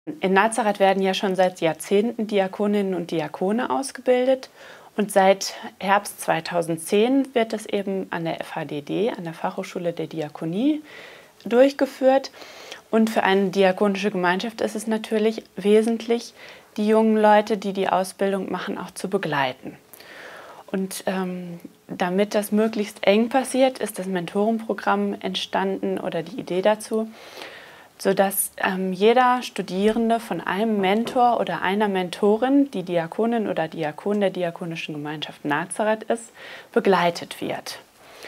In Nazareth werden ja schon seit Jahrzehnten Diakoninnen und Diakone ausgebildet. Und seit Herbst 2010 wird das eben an der FHDD, an der Fachhochschule der Diakonie, durchgeführt. Und für eine diakonische Gemeinschaft ist es natürlich wesentlich, die jungen Leute, die die Ausbildung machen, auch zu begleiten. Und damit das möglichst eng passiert, ist das Mentorenprogramm entstanden oder die Idee dazu, sodass jeder Studierende von einem Mentor oder einer Mentorin, die Diakonin oder Diakon der Diakonischen Gemeinschaft Nazareth ist, begleitet wird.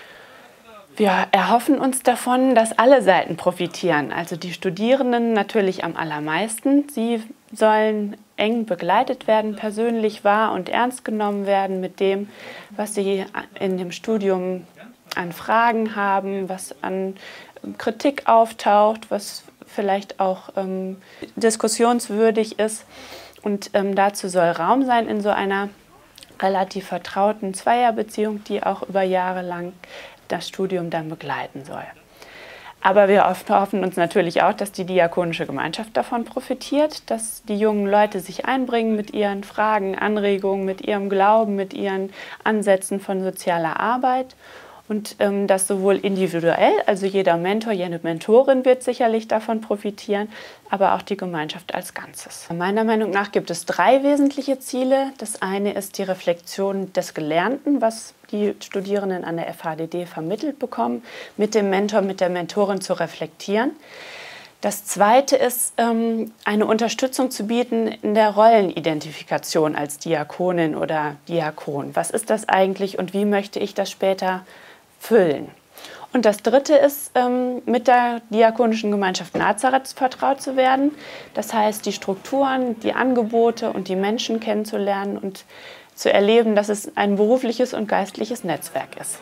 Wir erhoffen uns davon, dass alle Seiten profitieren, also die Studierenden natürlich am allermeisten. Sie sollen eng begleitet werden, persönlich wahr und ernst genommen werden mit dem, was sie in dem Studium an Fragen haben, was an Kritik auftaucht, was vielleicht auch diskussionswürdig ist. Und dazu soll Raum sein in so einer relativ vertrauten Zweierbeziehung, die auch über Jahre lang das Studium dann begleiten soll. Aber wir hoffen uns natürlich auch, dass die diakonische Gemeinschaft davon profitiert, dass die jungen Leute sich einbringen mit ihren Fragen, Anregungen, mit ihrem Glauben, mit ihren Ansätzen von sozialer Arbeit. Und das sowohl individuell, also jeder Mentor, jede Mentorin wird sicherlich davon profitieren, aber auch die Gemeinschaft als Ganzes. Meiner Meinung nach gibt es 3 wesentliche Ziele. Das eine ist die Reflexion des Gelernten, was die Studierenden an der FHDD vermittelt bekommen, mit dem Mentor, mit der Mentorin zu reflektieren. Das zweite ist, eine Unterstützung zu bieten in der Rollenidentifikation als Diakonin oder Diakon. Was ist das eigentlich und wie möchte ich das später füllen? Und das dritte ist, mit der Diakonischen Gemeinschaft Nazareth vertraut zu werden. Das heißt, die Strukturen, die Angebote und die Menschen kennenzulernen und zu erleben, dass es ein berufliches und geistliches Netzwerk ist.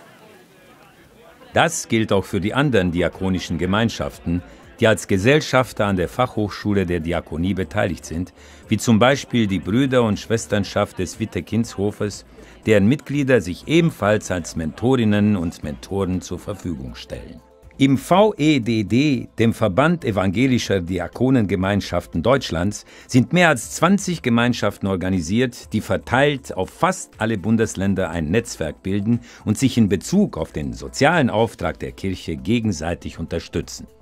Das gilt auch für die anderen diakonischen Gemeinschaften, die als Gesellschafter an der Fachhochschule der Diakonie beteiligt sind, wie zum Beispiel die Brüder- und Schwesternschaft des Witte-Kindshofes, deren Mitglieder sich ebenfalls als Mentorinnen und Mentoren zur Verfügung stellen. Im VEDD, dem Verband Evangelischer Diakonengemeinschaften Deutschlands, sind mehr als 20 Gemeinschaften organisiert, die verteilt auf fast alle Bundesländer ein Netzwerk bilden und sich in Bezug auf den sozialen Auftrag der Kirche gegenseitig unterstützen.